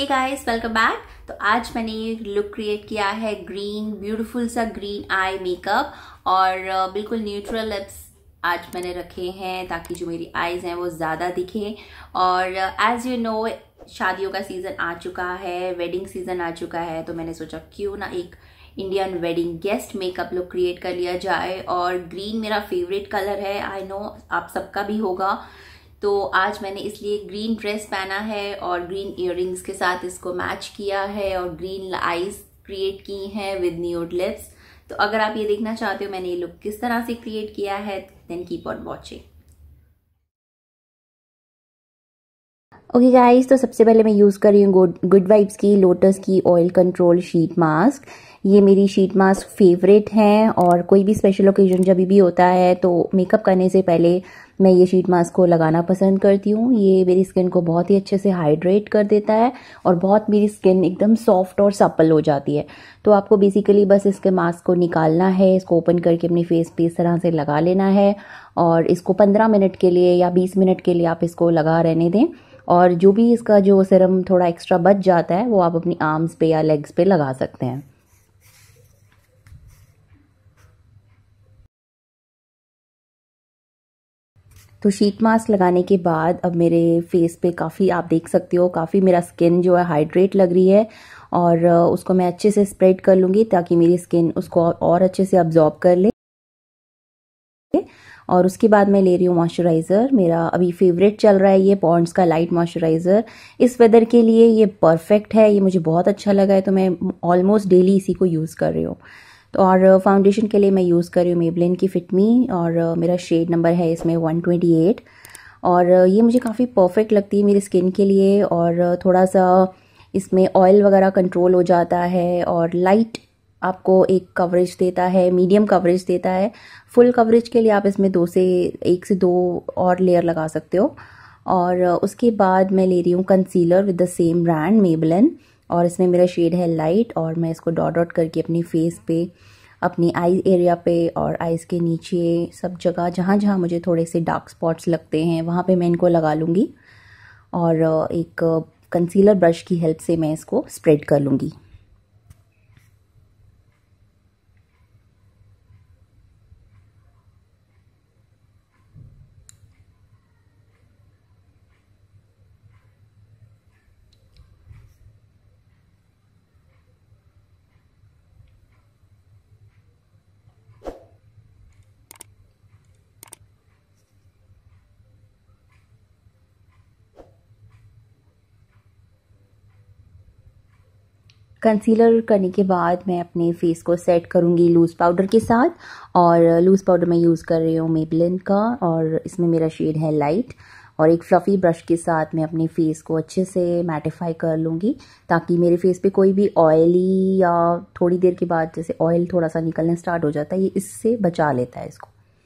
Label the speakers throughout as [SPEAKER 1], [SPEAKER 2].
[SPEAKER 1] Guys, welcome back. तो आज मैंने ये लुक क्रिएट किया है ग्रीन, ब्यूटीफुल सा ग्रीन आई मेकअप और बिल्कुल न्यूट्रल लिप्स आज मैंने रखे हैं ताकि जो मेरी आईज हैं वो ज़्यादा दिखे। और एज यू नो शादियों का सीज़न आ चुका है, वेडिंग सीज़न आ चुका है, तो मैंने सोचा क्यों ना एक Indian wedding guest makeup look create कर लिया जाए। और ग्रीन मेरा फेवरेट कलर है, आई नो आप सबका भी होगा। तो आज मैंने इसलिए ग्रीन ड्रेस पहना है और ग्रीन इयररिंग्स के साथ इसको मैच किया है और ग्रीन आईज क्रिएट की हैं विद न्यूड लिप्स। तो अगर आप ये देखना चाहते हो मैंने ये लुक किस तरह से क्रिएट किया है, then keep on watching. Okay guys, तो सबसे पहले मैं यूज़ कर रही हूँ गुड वाइब्स की लोटस की ऑयल कंट्रोल शीट मास्क। ये मेरी शीट मास्क फेवरेट हैं और कोई भी स्पेशल ओकेजन जब भी होता है तो मेकअप करने से पहले मैं ये शीट मास्क को लगाना पसंद करती हूँ। ये मेरी स्किन को बहुत ही अच्छे से हाइड्रेट कर देता है और बहुत मेरी स्किन एकदम सॉफ्ट और सप्पल हो जाती है। तो आपको बेसिकली बस इसके मास्क को निकालना है, इसको ओपन करके अपनी फेस पे इस तरह से लगा लेना है और इसको 15 मिनट के लिए या 20 मिनट के लिए आप इसको लगा रहने दें। और जो भी इसका जो सीरम थोड़ा एक्स्ट्रा बच जाता है वो आप अपनी आर्म्स पे या लेग्स पे लगा सकते हैं। तो शीट मास्क लगाने के बाद अब मेरे फेस पे काफ़ी आप देख सकते हो काफ़ी मेरा स्किन जो है हाइड्रेट लग रही है और उसको मैं अच्छे से स्प्रेड कर लूँगी ताकि मेरी स्किन उसको और अच्छे से अब्जॉर्ब कर ले। और उसके बाद मैं ले रही हूँ मॉइस्चराइज़र। मेरा अभी फेवरेट चल रहा है ये पॉन्ड्स का लाइट मॉइस्चराइज़र। इस वेदर के लिए ये परफेक्ट है, ये मुझे बहुत अच्छा लगा है तो मैं ऑलमोस्ट डेली इसी को यूज़ कर रही हूँ। तो और फाउंडेशन के लिए मैं यूज़ कर रही हूँ मेबलिन की फिट मी और मेरा शेड नंबर है इसमें 128 और ये मुझे काफ़ी परफेक्ट लगती है मेरी स्किन के लिए। और थोड़ा सा इसमें ऑयल वगैरह कंट्रोल हो जाता है और लाइट आपको एक कवरेज देता है, मीडियम कवरेज देता है। फुल कवरेज के लिए आप इसमें 1 से 2 और लेयर लगा सकते हो। और उसके बाद मैं ले रही हूँ concealer with the same brand Maybelline और इसमें मेरा शेड है लाइट और मैं इसको डॉट डॉट करके अपनी फेस पे, अपनी आई एरिया पे और आईज के नीचे सब जगह जहाँ जहाँ मुझे थोड़े से डार्क स्पॉट्स लगते हैं वहाँ पे मैं इनको लगा लूँगी और एक कंसीलर ब्रश की हेल्प से मैं इसको स्प्रेड कर लूँगी। कंसीलर करने के बाद मैं अपने फेस को सेट करूँगी लूज़ पाउडर के साथ और लूज़ पाउडर मैं यूज़ कर रही हूँ मेबलिन का और इसमें मेरा शेड है लाइट। और एक फ्लफ़ी ब्रश के साथ मैं अपने फेस को अच्छे से मैटिफाई कर लूँगी ताकि मेरे फेस पे कोई भी ऑयली या थोड़ी देर के बाद जैसे ऑयल थोड़ा सा निकलने स्टार्ट हो जाता है, ये इससे बचा लेता है इसको।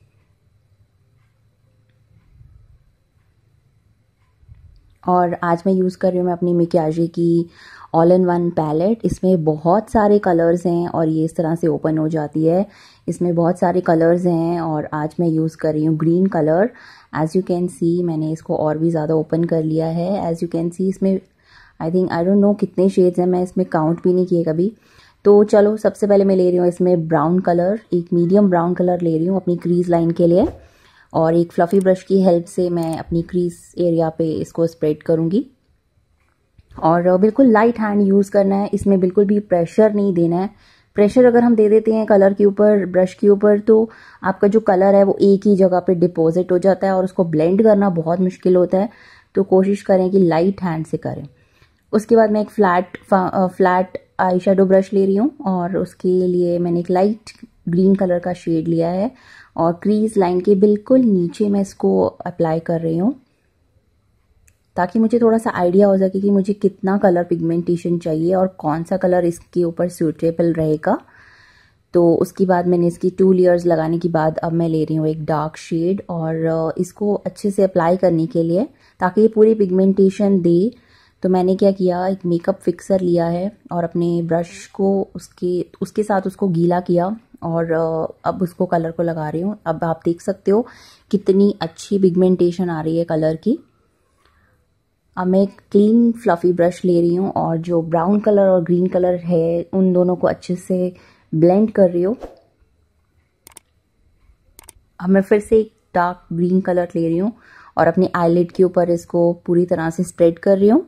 [SPEAKER 1] और आज मैं यूज़ कर रही हूँ मैं अपनी मिक्याजी की ऑल इन वन पैलेट। इसमें बहुत सारे कलर्स हैं और ये इस तरह से ओपन हो जाती है। इसमें बहुत सारे कलर्स हैं और आज मैं यूज़ कर रही हूँ green colour. As you can see मैंने इसको और भी ज़्यादा ओपन कर लिया है। एज़ यू कैन सी इसमें आई डोंट नो कितने शेड्स हैं, मैं इसमें काउंट भी नहीं किए कभी। तो चलो सबसे पहले मैं ले रही हूँ इसमें ब्राउन कलर, एक मीडियम ब्राउन कलर ले रही हूँ अपनी क्रीज लाइन के लिए और एक फ्लफ़ी ब्रश की हेल्प से मैं अपनी क्रीज एरिया पे इसको स्प्रेड करूँगी। और बिल्कुल लाइट हैंड यूज़ करना है, इसमें बिल्कुल भी प्रेशर नहीं देना है। प्रेशर अगर हम दे देते हैं कलर के ऊपर, ब्रश के ऊपर, तो आपका जो कलर है वो एक ही जगह पे डिपॉजिट हो जाता है और उसको ब्लेंड करना बहुत मुश्किल होता है। तो कोशिश करें कि लाइट हैंड से करें। उसके बाद मैं एक फ्लैट आई शेडो ब्रश ले रही हूँ और उसके लिए मैंने एक लाइट ग्रीन कलर का शेड लिया है और क्रीज लाइन के बिल्कुल नीचे मैं इसको अप्लाई कर रही हूँ ताकि मुझे थोड़ा सा आइडिया हो सके कि मुझे कितना कलर पिगमेंटेशन चाहिए और कौन सा कलर इसके ऊपर सूटेबल रहेगा। तो उसके बाद मैंने इसकी 2 लेयर्स लगाने के बाद अब मैं ले रही हूँ एक डार्क शेड और इसको अच्छे से अप्लाई करने के लिए ताकि ये पूरी पिगमेंटेशन दे। तो मैंने क्या किया, एक मेकअप फिक्सर लिया है और अपने ब्रश को उसके साथ उसको गीला किया और अब उसको कलर को लगा रही हूँ। अब आप देख सकते हो कितनी अच्छी पिगमेंटेशन आ रही है कलर की। अब मैं एक क्लीन फ्लफी ब्रश ले रही हूँ और जो ब्राउन कलर और ग्रीन कलर है उन दोनों को अच्छे से ब्लेंड कर रही हूँ। अब मैं फिर से एक डार्क ग्रीन कलर ले रही हूँ और अपनी आईलिड के ऊपर इसको पूरी तरह से स्प्रेड कर रही हूँ।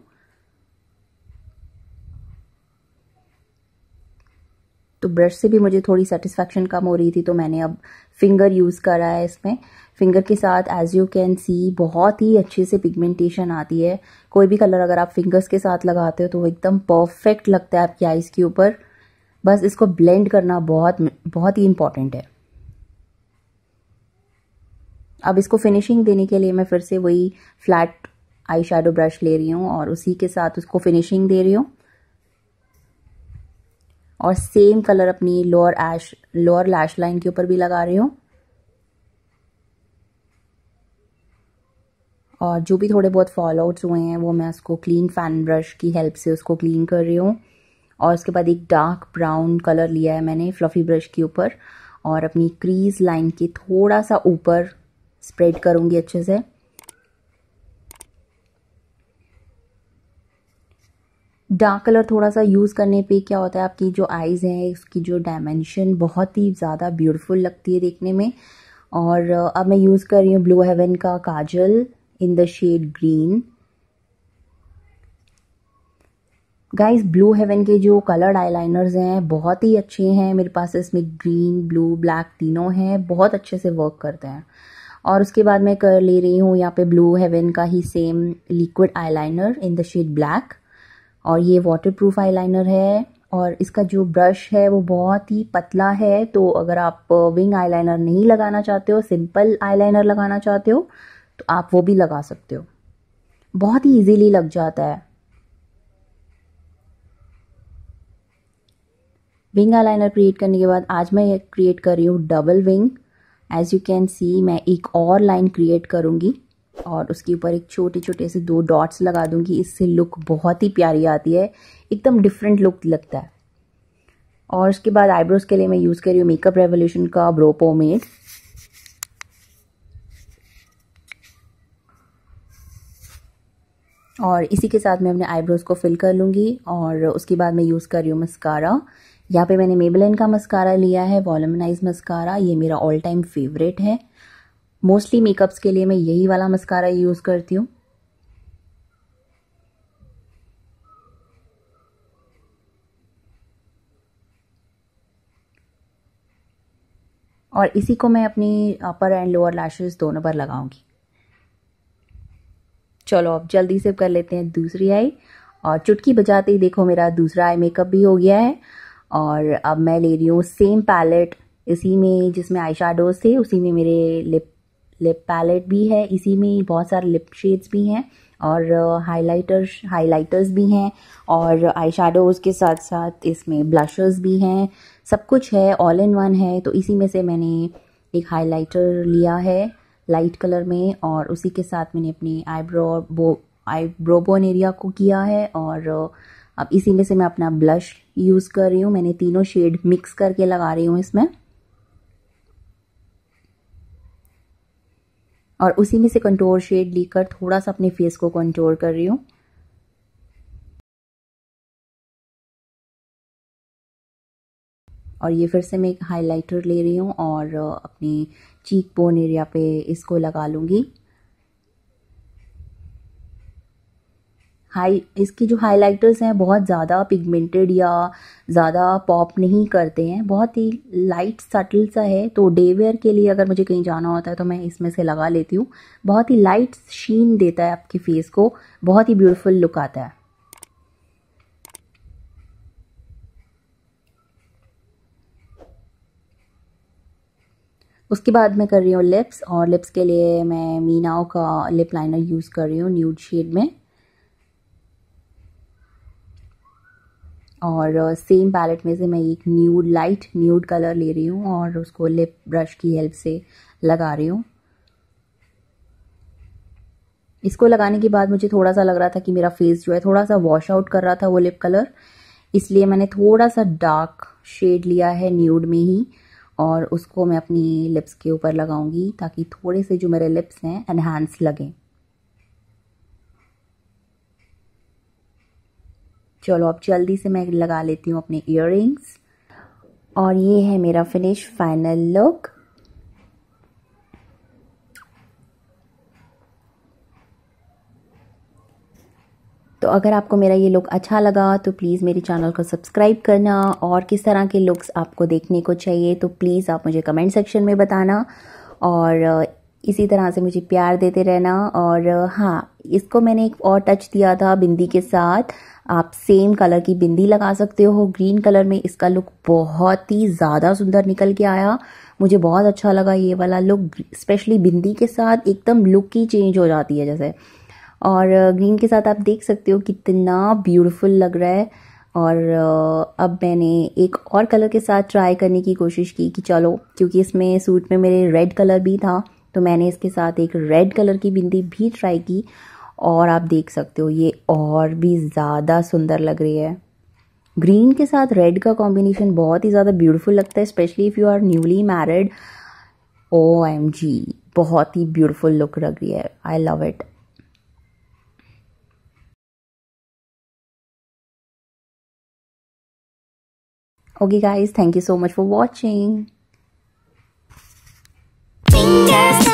[SPEAKER 1] तो ब्रश से भी मुझे थोड़ी सेटिस्फैक्शन कम हो रही थी, तो मैंने अब फिंगर यूज़ करा है इसमें। फिंगर के साथ एज यू कैन सी बहुत ही अच्छे से पिगमेंटेशन आती है। कोई भी कलर अगर आप फिंगर्स के साथ लगाते हो तो वो एकदम परफेक्ट लगता है आपकी आईज के ऊपर। बस इसको ब्लेंड करना बहुत बहुत ही इम्पॉर्टेंट है। अब इसको फिनिशिंग देने के लिए मैं फिर से वही फ्लैट आई शेडो ब्रश ले रही हूँ और उसी के साथ उसको फिनिशिंग दे रही हूँ और सेम कलर अपनी लोअर लैश लाइन के ऊपर भी लगा रही हूँ। और जो भी थोड़े बहुत फॉल आउट्स हुए हैं वो मैं उसको क्लीन फैन ब्रश की हेल्प से उसको क्लीन कर रही हूँ। और उसके बाद एक डार्क ब्राउन कलर लिया है मैंने फ्लफी ब्रश के ऊपर और अपनी क्रीज लाइन के थोड़ा सा ऊपर स्प्रेड करूँगी अच्छे से। डार्क कलर थोड़ा सा यूज़ करने पे क्या होता है, आपकी जो आईज़ हैं उसकी जो डायमेंशन बहुत ही ज़्यादा ब्यूटीफुल लगती है देखने में। और अब मैं यूज़ कर रही हूँ ब्लू हेवन का काजल in the shade green. Guys Blue Heaven के जो कलर्ड आईलाइनर्स हैं बहुत ही अच्छे हैं। मेरे पास इसमें ग्रीन ब्लू ब्लैक तीनों हैं, बहुत अच्छे से वर्क करते हैं। और उसके बाद मैं कर ले रही हूँ यहाँ पे ब्लू हेवन का ही same liquid eyeliner in the shade black. और ये वाटरप्रूफ आईलाइनर है और इसका जो ब्रश है वो बहुत ही पतला है। तो अगर आप विंग आईलाइनर नहीं लगाना चाहते हो, सिंपल आईलाइनर लगाना चाहते हो तो आप वो भी लगा सकते हो, बहुत ही इजीली लग जाता है। विंग आईलाइनर क्रिएट करने के बाद आज मैं क्रिएट कर रही हूँ double wing. As you can see मैं एक और लाइन क्रिएट करूँगी और उसके ऊपर एक छोटे छोटे से 2 डॉट्स लगा दूंगी। इससे लुक बहुत ही प्यारी आती है, एकदम डिफरेंट लुक लगता है। और उसके बाद आईब्रोज के लिए मैं यूज़ कर रही हूँ मेकअप रेवोल्यूशन का ब्रो पोमेड। और इसी के साथ मैं अपने आईब्रोज को फिल कर लूँगी। और उसके बाद मैं यूज़ कर रही हूँ मस्कारा। यहाँ पे मैंने मेबेलिन का मस्कारा लिया है, वॉल्यूमनाइज मस्कारा। ये मेरा ऑल टाइम फेवरेट है। मोस्टली मेकअप्स के लिए मैं यही वाला मस्कारा यूज़ करती हूँ। और इसी को मैं अपनी अपर एंड लोअर लैशेस दोनों पर लगाऊंगी। चलो अब जल्दी से कर लेते हैं दूसरी आई। और चुटकी बजाते ही देखो मेरा दूसरा आई मेकअप भी हो गया है। और अब मैं ले रही हूँ सेम पैलेट, इसी में जिसमें आई शेडोज थे उसी में मेरे लिप पैलेट भी है। इसी में बहुत सारे लिप शेड्स भी हैं और हाइलाइटर्स भी हैं और आई शेडोज के साथ साथ इसमें ब्लशर्स भी हैं। सब कुछ है, ऑल इन वन है। तो इसी में से मैंने एक हाइलाइटर लिया है लाइट कलर में और उसी के साथ मैंने अपनी आईब्रो बोन एरिया को किया है। और अब इसी में से मैं अपना ब्लश यूज़ कर रही हूँ। मैंने तीनों शेड मिक्स करके लगा रही हूँ इसमें। और उसी में से कंटूर शेड लेकर थोड़ा सा अपने फेस को कंटूर कर रही हूँ। और ये फिर से मैं एक हाइलाइटर ले रही हूँ और अपनी चीक बोन एरिया पे इसको लगा लूँगी। इसकी जो हाइलाइटर्स हैं बहुत ज़्यादा पिगमेंटेड या ज़्यादा पॉप नहीं करते हैं, बहुत ही लाइट सटल सा है। तो डे वेयर के लिए अगर मुझे कहीं जाना होता है तो मैं इसमें से लगा लेती हूँ। बहुत ही लाइट शीन देता है आपके फेस को, बहुत ही ब्यूटीफुल लुक आता है। उसके बाद मैं कर रही हूँ लिप्स। और लिप्स के लिए मैं मीनाओ का लिप लाइनर यूज़ कर रही हूँ न्यूड शेड में। और सेम पैलेट में से मैं एक लाइट न्यूड कलर ले रही हूँ और उसको लिप ब्रश की हेल्प से लगा रही हूँ। इसको लगाने के बाद मुझे थोड़ा सा लग रहा था कि मेरा फेस जो है थोड़ा सा वॉश आउट कर रहा था वो लिप कलर, इसलिए मैंने थोड़ा सा डार्क शेड लिया है न्यूड में ही और उसको मैं अपनी लिप्स के ऊपर लगाऊंगी ताकि थोड़े से जो मेरे लिप्स हैं एनहांस लगें। चलो अब जल्दी से मैं लगा लेती हूँ अपने इयररिंग्स। और ये है मेरा फिनिश फाइनल लुक। तो अगर आपको मेरा ये लुक अच्छा लगा तो प्लीज़ मेरे चैनल को सब्सक्राइब करना, और किस तरह के लुक्स आपको देखने को चाहिए तो प्लीज़ आप मुझे कमेंट सेक्शन में बताना, और इसी तरह से मुझे प्यार देते रहना। और हाँ, इसको मैंने एक और टच दिया था बिंदी के साथ। आप सेम कलर की बिंदी लगा सकते हो ग्रीन कलर में। इसका लुक बहुत ही ज़्यादा सुंदर निकल के आया, मुझे बहुत अच्छा लगा ये वाला लुक। स्पेशली बिंदी के साथ एकदम लुक ही चेंज हो जाती है जैसे। और ग्रीन के साथ आप देख सकते हो कितना ब्यूटीफुल लग रहा है। और अब मैंने एक और कलर के साथ ट्राई करने की कोशिश की कि चलो, क्योंकि इसमें सूट में मेरे रेड कलर भी था तो मैंने इसके साथ एक रेड कलर की बिंदी भी ट्राई की, और आप देख सकते हो ये और भी ज़्यादा सुंदर लग रही है। ग्रीन के साथ रेड का कॉम्बिनेशन बहुत ही ज़्यादा ब्यूटीफुल लगता है, specially if you are newly married. OMG, बहुत ही ब्यूटीफुल लुक लग रही है। I love it. Okay guys, thank you so much for watching.
[SPEAKER 2] Fingers